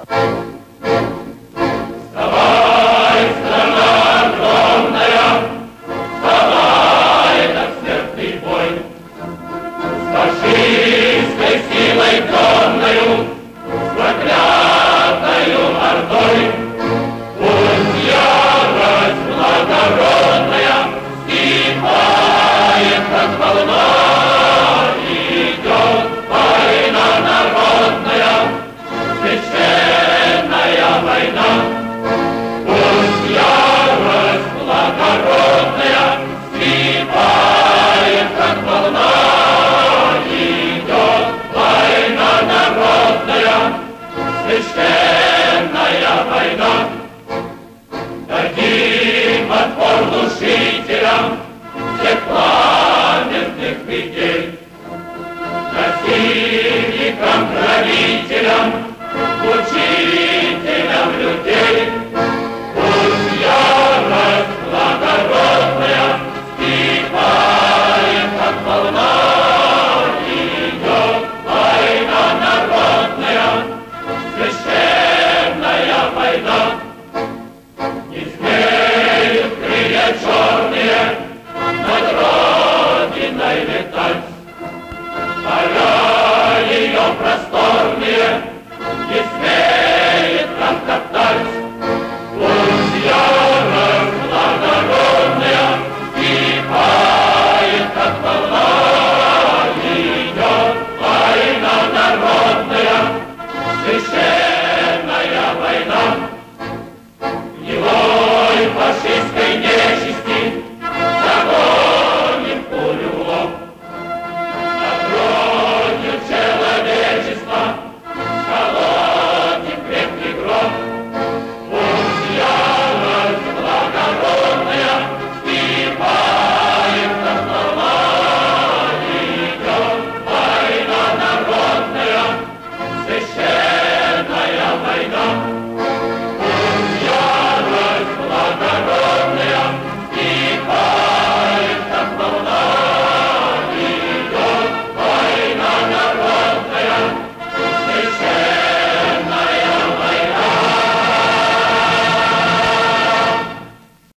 Священная война. Дадим отпор душителям всех пламенных идей, насильникам, грабителям, мучителям людей. Пусть ярость благородная вскипает, как волна, идет война народная, священная война. Не смеют крылья черные над Родиной летать, поля ее просторные не смеет нам топтать. Пусть ярость благородная вскипает, как волна, идет война народная, священная война. Гнилой фашистской нечисти загоним пулю в лоб, над кровью человечества сколотим крепкий гроб. Пусть ярость благородная вскипает, как волна, идет война народная, священная война.